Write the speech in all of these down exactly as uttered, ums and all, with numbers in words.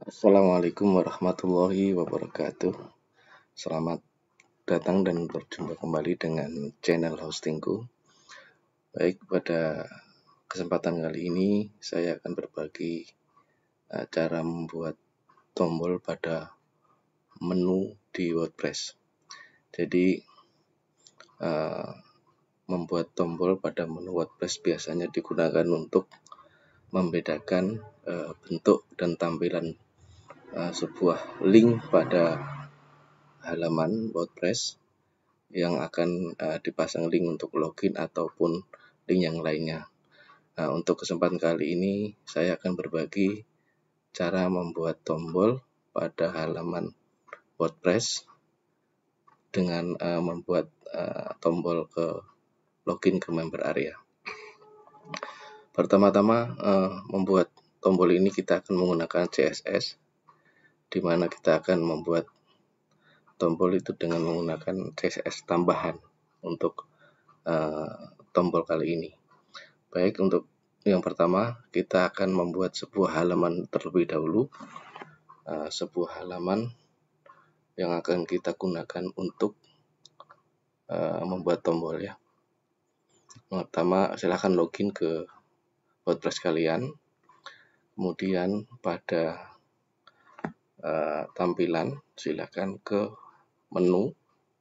Assalamualaikum warahmatullahi wabarakatuh. Selamat datang dan berjumpa kembali dengan channel hostingku. Baik, pada kesempatan kali ini saya akan berbagi uh, cara membuat tombol pada menu di WordPress. Jadi uh, membuat tombol pada menu WordPress biasanya digunakan untuk membedakan uh, bentuk dan tampilan Uh, sebuah link pada halaman WordPress yang akan uh, dipasang link untuk login ataupun link yang lainnya. Nah, untuk kesempatan kali ini saya akan berbagi cara membuat tombol pada halaman WordPress dengan uh, membuat uh, tombol ke login ke member area. Pertama-tama uh, membuat tombol ini kita akan menggunakan C S S, di mana kita akan membuat tombol itu dengan menggunakan C S S tambahan untuk uh, tombol kali ini. Baik, untuk yang pertama kita akan membuat sebuah halaman terlebih dahulu, uh, sebuah halaman yang akan kita gunakan untuk uh, membuat tombol ya. Yang pertama silahkan login ke WordPress kalian, kemudian pada uh, tampilan silahkan ke menu.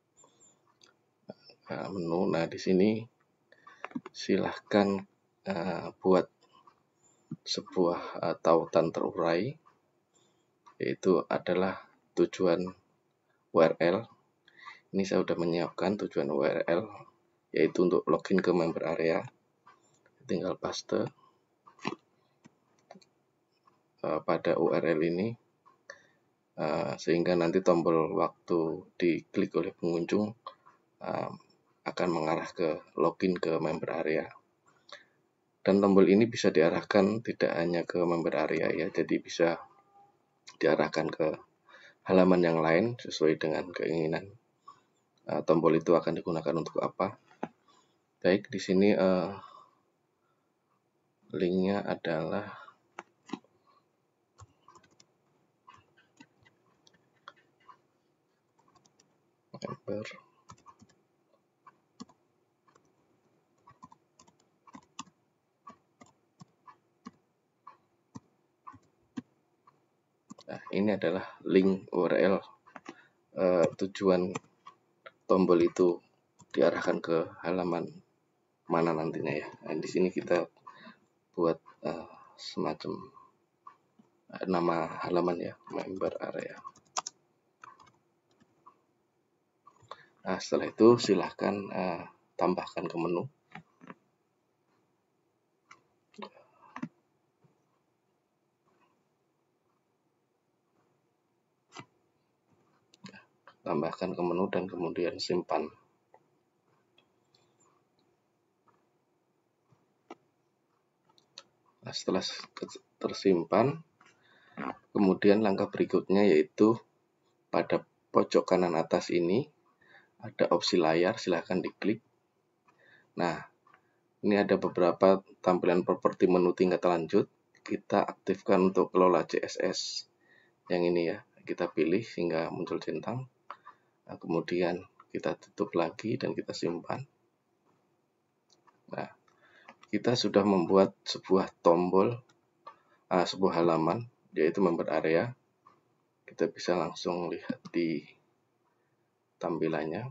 Nah, menu. Nah, di sini silahkan uh, buat sebuah uh, tautan terurai, yaitu adalah tujuan U R L. Ini saya sudah menyiapkan tujuan U R L, yaitu untuk login ke member area. Tinggal paste uh, pada U R L ini, uh, sehingga nanti tombol waktu diklik oleh pengunjung uh, akan mengarah ke login ke member area. Dan tombol ini bisa diarahkan tidak hanya ke member area ya, jadi bisa diarahkan ke halaman yang lain sesuai dengan keinginan. Uh, tombol itu akan digunakan untuk apa? Baik, di sini uh, linknya adalah member. Nah, ini adalah link U R L uh, tujuan tombol itu diarahkan ke halaman mana nantinya ya. Nah, di sini kita buat uh, semacam uh, nama halaman ya, member area. Nah, setelah itu silahkan uh, tambahkan ke menu. Tambahkan ke menu dan kemudian simpan. Nah, setelah tersimpan, kemudian langkah berikutnya yaitu pada pojok kanan atas ini ada opsi layar, silahkan diklik. Nah, ini ada beberapa tampilan properti menu tingkat lanjut. Kita aktifkan untuk kelola C S S yang ini ya, kita pilih hingga muncul centang. Nah, kemudian kita tutup lagi dan kita simpan. Nah, kita sudah membuat sebuah tombol, uh, sebuah halaman, yaitu member area. Kita bisa langsung lihat di tampilannya.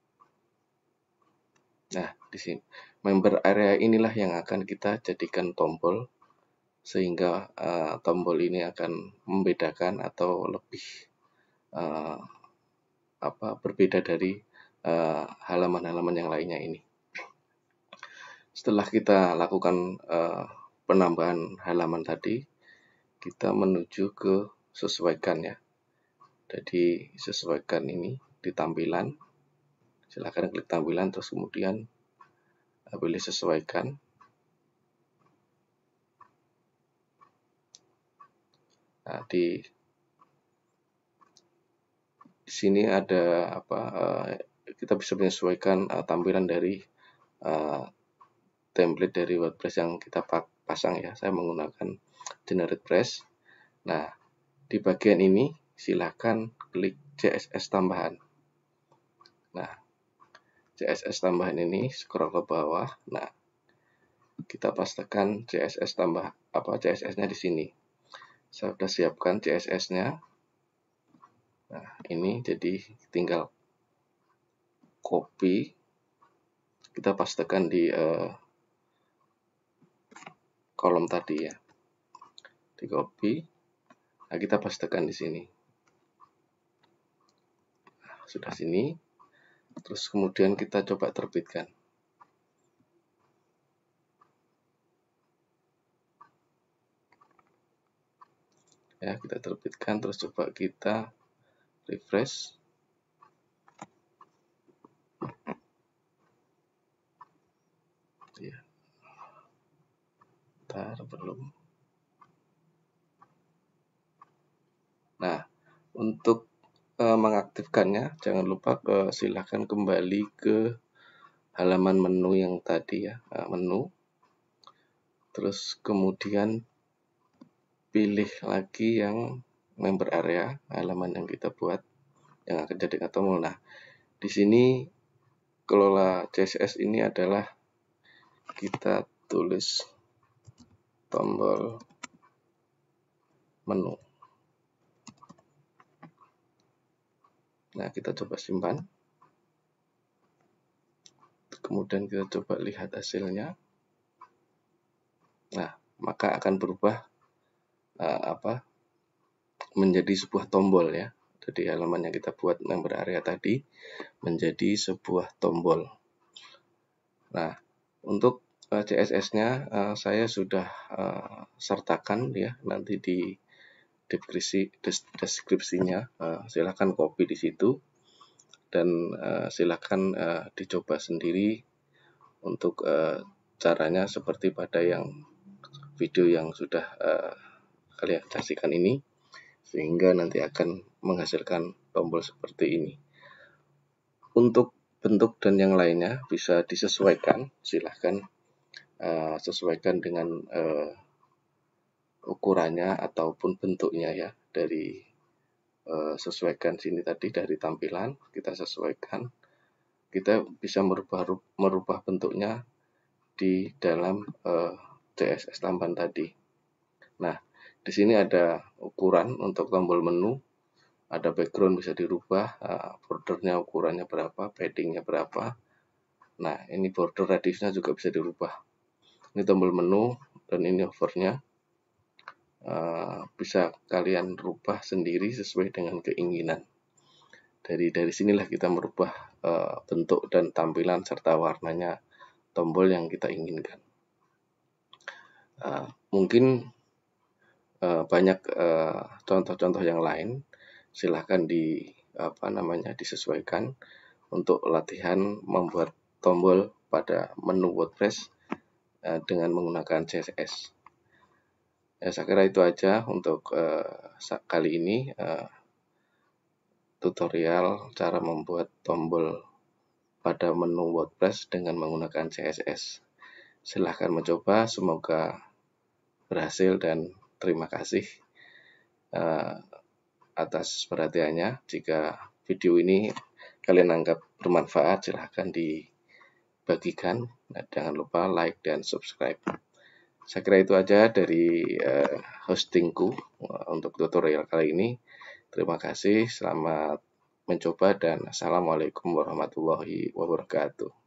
Nah, di sini member area inilah yang akan kita jadikan tombol, sehingga uh, tombol ini akan membedakan atau lebih uh, apa berbeda dari halaman-halaman uh, yang lainnya ini. Setelah kita lakukan uh, penambahan halaman tadi, kita menuju ke sesuaikan ya. Jadi sesuaikan ini di tampilan, silahkan klik tampilan terus kemudian pilih sesuaikan. Nah, di, di sini ada apa? Uh, kita bisa menyesuaikan uh, tampilan dari uh, template dari WordPress yang kita pasang ya. Saya menggunakan GeneratePress. Nah, di bagian ini silakan klik C S S tambahan. Nah, C S S tambahan ini scroll ke bawah. Nah, kita pastikan C S S tambah apa C S S-nya di sini. Saya sudah siapkan C S S-nya. Nah, ini jadi tinggal copy. Kita pastikan di uh, kolom tadi ya. Di copy. Nah, kita pastikan di sini. Nah, sudah sini. Terus kemudian kita coba terbitkan. Ya, kita terbitkan, terus coba kita refresh. Ya. Bentar, belum. Nah, untuk uh, mengaktifkannya, jangan lupa uh, silahkan kembali ke halaman menu yang tadi ya, uh, menu. Terus kemudian pilih lagi yang member area, halaman yang kita buat, yang akan jadi tombol. Nah, di sini kelola C S S ini adalah kita tulis tombol menu. Nah, kita coba simpan. Kemudian kita coba lihat hasilnya. Nah, maka akan berubah uh, apa menjadi sebuah tombol ya. Jadi halaman yang kita buat member area tadi menjadi sebuah tombol. Nah, untuk uh, C S S-nya uh, saya sudah uh, sertakan ya, nanti di deskripsi des, deskripsinya uh, silakan copy di situ dan uh, silakan uh, dicoba sendiri untuk uh, caranya seperti pada yang video yang sudah uh, kalian saksikan ini, sehingga nanti akan menghasilkan tombol seperti ini. Untuk bentuk dan yang lainnya bisa disesuaikan, silahkan uh, sesuaikan dengan uh, ukurannya ataupun bentuknya ya, dari uh, sesuaikan sini tadi dari tampilan, kita sesuaikan, kita bisa merubah merubah bentuknya di dalam uh, C S S tambahan tadi. Nah, di sini ada ukuran untuk tombol menu, ada background bisa dirubah, uh, bordernya ukurannya berapa, paddingnya berapa. Nah, ini border radiusnya juga bisa dirubah. Ini tombol menu dan ini hovernya. Uh, bisa kalian rubah sendiri sesuai dengan keinginan. Dari dari sinilah kita merubah uh, bentuk dan tampilan serta warnanya tombol yang kita inginkan. Uh, mungkin uh, banyak contoh-contoh uh, yang lain, silahkan di apa namanya disesuaikan untuk latihan membuat tombol pada menu WordPress uh, dengan menggunakan C S S. Ya, saya kira itu aja untuk uh, kali ini uh, tutorial cara membuat tombol pada menu WordPress dengan menggunakan C S S. Silahkan mencoba, semoga berhasil dan terima kasih uh, atas perhatiannya. Jika video ini kalian anggap bermanfaat, silahkan dibagikan. Nah, jangan lupa like dan subscribe. Saya kira itu aja dari uh, hostingku uh, untuk tutorial kali ini. Terima kasih, selamat mencoba dan assalamualaikum warahmatullahi wabarakatuh.